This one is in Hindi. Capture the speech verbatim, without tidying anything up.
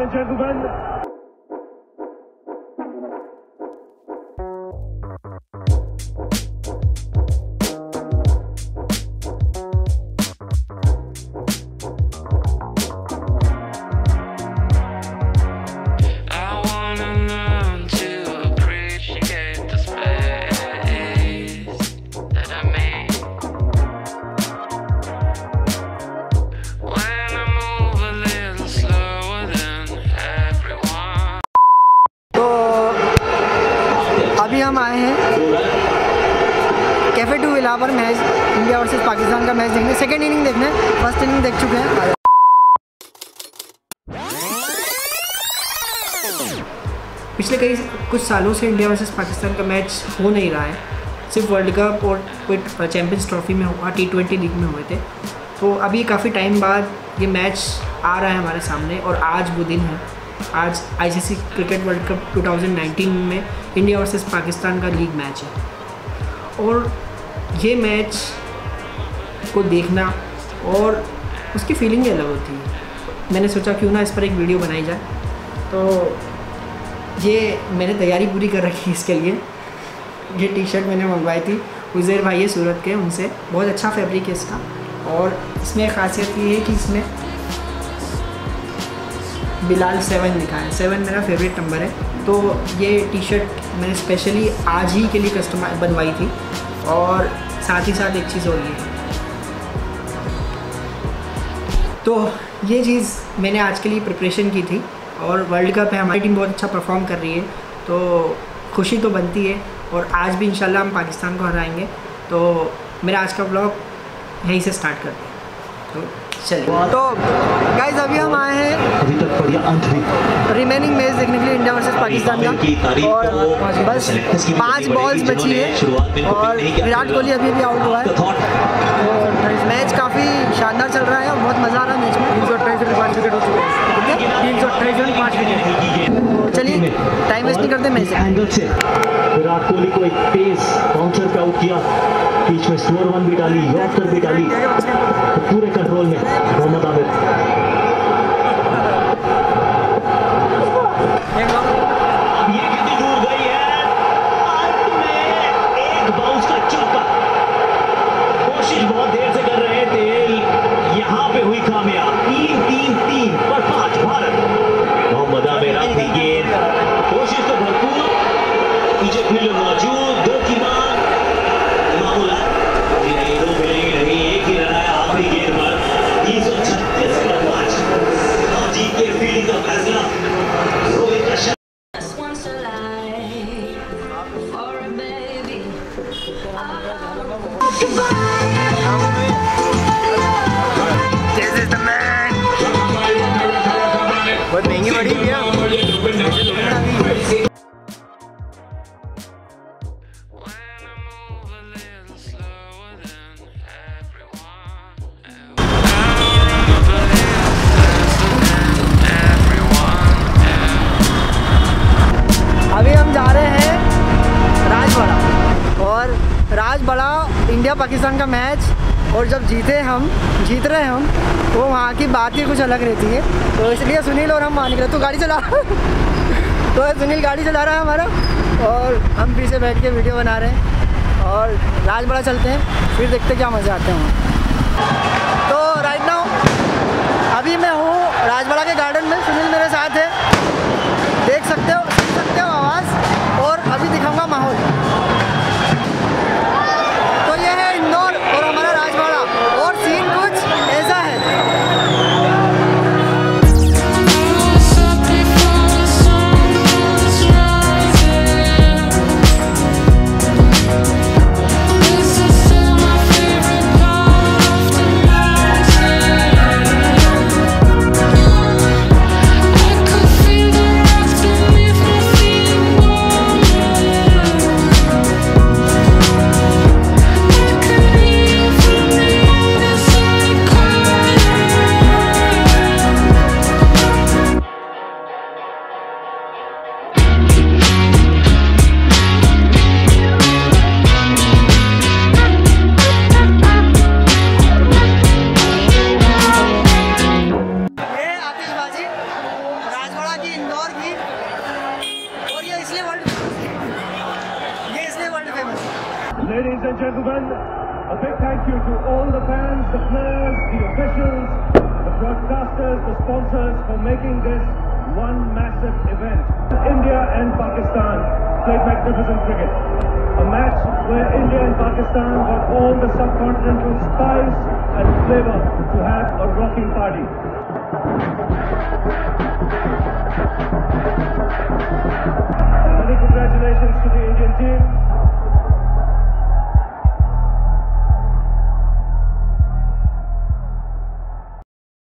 gentlemen. अभी हम आए हैं कैफे टू विला पर मैच, इंडिया वर्सेस पाकिस्तान का मैच देखने। सेकेंड इनिंग देखने, फर्स्ट इनिंग देख चुके हैं। पिछले कई कुछ सालों से इंडिया वर्सेस पाकिस्तान का मैच हो नहीं रहा है, सिर्फ वर्ल्ड कप और चैम्पियंस ट्रॉफी में हुआ, टी ट्वेंटी लीग में हुए थे। तो अभी काफ़ी टाइम बाद ये मैच आ रहा है हमारे सामने और आज वो दिन है। आज ICC cricket world cup two thousand nineteen में इंडिया वर्सेस पाकिस्तान का लीग मैच है और ये मैच को देखना और उसकी फीलिंग ही अलग होती है। मैंने सोचा क्यों ना इस पर एक वीडियो बनाई जाए, तो ये मैंने तैयारी पूरी कर रखी है इसके लिए। ये टी शर्ट मैंने मंगवाई थी, उज़ैर भाई है सूरत के, उनसे। बहुत अच्छा फैब्रिक है इसका और इसमें एक खासियत ये है कि इसमें बिलाल सेवन लिखा है। सेवन मेरा फेवरेट नंबर है। तो ये टी शर्ट मैंने स्पेशली आज ही के लिए कस्टमाइज बनवाई थी और साथ ही साथ एक चीज़ और ये है। तो ये चीज़ मैंने आज के लिए प्रिपरेशन की थी और वर्ल्ड कप है, हमारी टीम बहुत अच्छा परफॉर्म कर रही है तो खुशी तो बनती है और आज भी इंशाल्लाह हम पाकिस्तान को हराएंगे। तो मेरा आज का ब्लॉग यहीं से स्टार्ट करते हैं, तो चलिए। तो गाइस अभी हम आए हैं रिमेनिंग मैच देखने के लिए, इंडिया वर्सेस पाकिस्तान का, और बस पांच बॉल्स बची है और विराट कोहली अभी भी आउट हुआ है। तो मैच काफ़ी शानदार चल रहा है और बहुत मज़ा आ रहा है मैच में। तीन सौ अट्ठाईस रन पाँच विकेट हो चुके हैं, तीन सौ अट्ठाईस रन पाँच विकेट। चलिए टाइम वेस्ट नहीं करते मैच से। विराट कोहली को एक तेज बाउंसर पे आउट किया, बीच में स्लोअर वन भी डाली, यॉर्कर भी डाली, तो पूरे कंट्रोल में मोहम्मद आमिर। ये कितनी दूर गई है, अंत में एक बाउंस का चौका। कोशिश बहुत देर से कर रहे थे, यहाँ पे हुई कामयाब। तीन तीन तीन पर पांच भारत। मोहम्मद आमिर अपनी गेंद, कोशिश तो भरपूर, पीछे फील्डर मौजूद, दो की मार, मामूला नहीं, दो मिलेगी नहीं, एक ही रन आया आखिरी गेंद पर। तीन सौ छत्तीस पर पांच, जीत के फील्डिंग का फैसला रोहित का shot. This is the man. बहुत महंगी पड़ी भैया। अभी हम जा रहे हैं राजवाड़ा, और राजवाड़ा इंडिया पाकिस्तान का मैच, और जब जीते हम जीत रहे हम तो वहाँ की बात ही कुछ अलग रहती है। तो इसलिए सुनील और हम मान गए, तो गाड़ी चला तो सुनील गाड़ी चला रहा है हमारा और हम पीछे बैठ के वीडियो बना रहे हैं और राजवाड़ा चलते हैं, फिर देखते क्या मज़े आते हैं। तो राइट नाउ अभी मैं हूँ राजवाड़ा के गार्डन में, सुनील मेरे साथ है, देख सकते हो सुन सकते हो आवाज़, और अभी दिखाऊंगा माहौल। तो ये है इंदौर और हमारा राजवाड़ा, और सीन कुछ ऐसा है। I could feel the wrath beneath me. famous. Ladies and gentlemen, a big thank you to all the fans, the players, the officials, the broadcasters, the sponsors for making this one massive event. India and Pakistan played magnificent cricket. A match where India and Pakistan got all the subcontinental spice and flavor to have a rocking party.